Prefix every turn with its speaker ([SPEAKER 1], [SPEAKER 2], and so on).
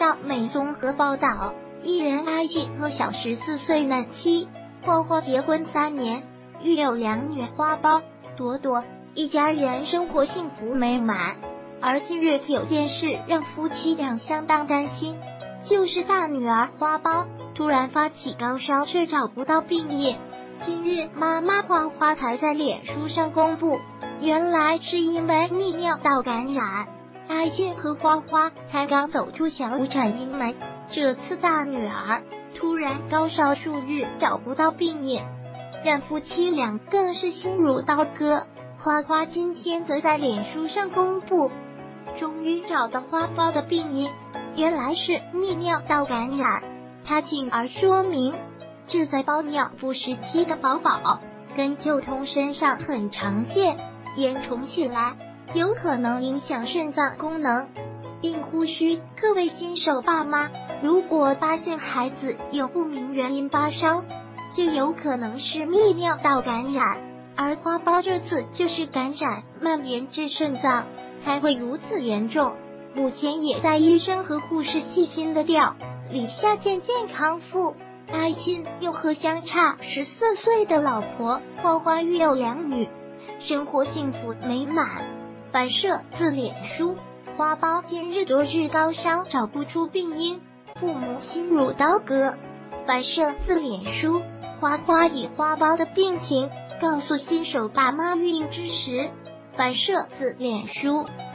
[SPEAKER 1] 道美综合报道，艺人阿信和小14岁嫩妻花花结婚3年，育有2女花苞、朵朵，一家人生活幸福美满。而近日有件事让夫妻俩相当担心，就是大女儿花苞突然发起高烧，却找不到病因。今日妈妈花花才在脸书上公布，原来是因为泌尿道感染。阿信和花花才刚走出小五产阴霾，这次大女儿突然高烧数日，找不到病因，让夫妻俩更是心如刀割。花花今天则在脸书上公布，终于找到花苞的病因，原来是泌尿道感染。她进而说明，这在包尿布时期的宝宝跟幼童身上很常见，严重起来有可能影响肾脏功能，并呼吁各位新手爸妈，如果发现孩子有不明原因发烧，就有可能是泌尿道感染。而花苞这次就是感染蔓延至肾脏，才会如此严重。目前也在医生和护士细心的调理下渐渐康复。阿信又和相差14岁的老婆花花育有2女，生活幸福美满。反射自脸书，花苞近日多日高烧，找不出病因，父母心如刀割。反射自脸书，花花以花苞的病情告诉新手爸妈育婴之时。反射自脸书，